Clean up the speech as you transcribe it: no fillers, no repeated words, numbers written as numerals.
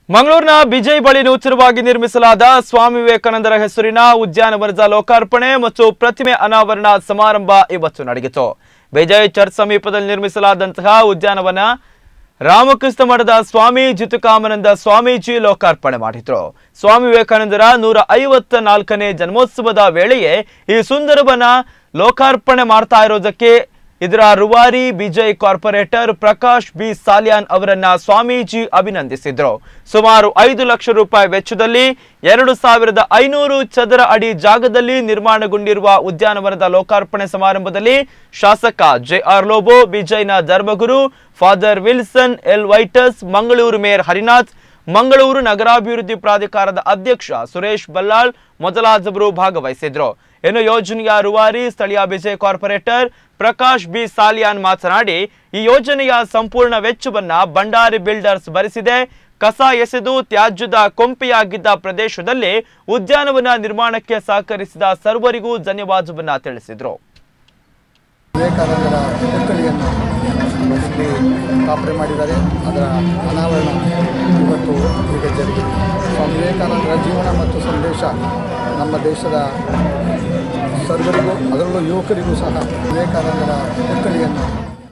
ಮಂಗಳೂರಿನ ಬಿಜೈ ಬಳಿ ನೂತನವಾಗಿ ನಿರ್ಮಿಸಲಾದ ಸ್ವಾಮಿ ವಿವೇಕಾನಂದರ ಹೆಸರಿನ ಉದ್ಯಾನವನದ ಲೋಕಾರ್ಪಣೆ ಮತ್ತು ಪ್ರತಿಮೆ ಅನಾವರಣ ಸಮಾರಂಭ ಇವತ್ತು ನಡೆಯಿತು. ಬಿಜೈ ಚರ್ಚ್ ಸಮೀಪದಲ್ಲಿ ನಿರ್ಮಿಸಲಾದಂತಹ ಉದ್ಯಾನವನ ರಾಮಕೃಷ್ಣ ಮಠದ ಸ್ವಾಮಿ ಜಿತುಕಾಮನಂದ ಸ್ವಾಮೀಜಿ ಲೋಕಾರ್ಪಣೆ ಮಾಡಿದ್ರು. ಸ್ವಾಮಿ ವಿವೇಕಾನಂದರ 154ನೇ ಜನ್ಮೋತ್ಸವದ ವೇಳೆಯೇ ಈ ಸುಂದರವನ ಲೋಕಾರ್ಪಣೆ ಮಾಡ್ತಾ ಇರೋದಕ್ಕೆ ಇದರ ರೂವಾರಿ ಬಿಜೈ ಕಾರ್ಪೊರೇಟರ್ ಪ್ರಕಾಶ್ ಬಿ ಸಾಲಿಯಾನ್ ಅವರನ್ನ ಸ್ವಾಮೀಜಿ ಅಭಿನಂದಿಸಿದ್ರು. ಸುಮಾರು 5 ಲಕ್ಷ ರೂಪಾಯಿ ವೆಚ್ಚದಲ್ಲಿ 2500 ಚದರ ಅಡಿ ಜಾಗದಲ್ಲಿ ನಿರ್ಮಾಣಗೊಂಡಿರುವ ಉದ್ಯಾನವನದ ಲೋಕಾರ್ಪಣೆ ಸಮಾರಂಭದಲ್ಲಿ ಶಾಸಕ ಜೆಆರ್ ಲೋಬೋ, ಬಿಜೈನ ಧರ್ಮಗುರು father Wilson L Vitus, Mangaluru mayor Harinath, Mangaluru ನಗರಾಭಿವೃದ್ಧಿ ಪ್ರಾಧಿಕಾರದ ಅಧ್ಯಕ್ಷ ಸುರೇಶ್ ಬಲ್ಲಾಳ್ ಮೊದಲಾದವರು ಭಾಗವಹಿಸಿದ್ರು. ಇನ್ನು ಯೋಜನೆಯ ರೂವಾರಿ ಸ್ಥಳೀಯ ಬಿಜೈ ಕಾರ್ಪೊರೇಟರ್ ಪ್ರಕಾಶ್ ಬಿ ಸಾಲಿಯಾನ್ ಮಾತನಾಡಿ, ಈ ಯೋಜನೆಯ ಸಂಪೂರ್ಣ ವೆಚ್ಚವನ್ನ ಭಂಡಾರಿ ಬಿಲ್ಡರ್ಸ್ ಭರಿಸಿದೆ. ಕಸ ಎಸೆದು ತ್ಯಾಜ್ಯದ ಕೊಂಪೆಯಾಗಿದ್ದ ಪ್ರದೇಶದಲ್ಲಿ ಉದ್ಯಾನವನ ನಿರ್ಮಾಣಕ್ಕೆ ಸಹಕರಿಸಿದ ಸರ್ವರಿಗೂ ಧನ್ಯವಾದವನ್ನ ತಿಳಿಸಿದ್ರು. ವಿವೇಕಾನಂದರ ಪುತ್ಥಳಿಯನ್ನು ಸ್ಥಾಪನೆ ಮಾಡಿದ್ದಾರೆ. ಅದರ ಅನಾವರಣ ಇವತ್ತು ಈಗ ಜರುಗಿದೆ. ಸ್ವಾಮಿ ವಿವೇಕಾನಂದರ ಜೀವನ ಮತ್ತು ಸಂದೇಶ ನಮ್ಮ ದೇಶದ ಸರ್ವರಿಗೂ, ಅದರಲ್ಲೂ ಯುವಕರಿಗೂ ಸಹ ವಿವೇಕಾನಂದರ ಪುತ್ಥಳಿಯನ್ನು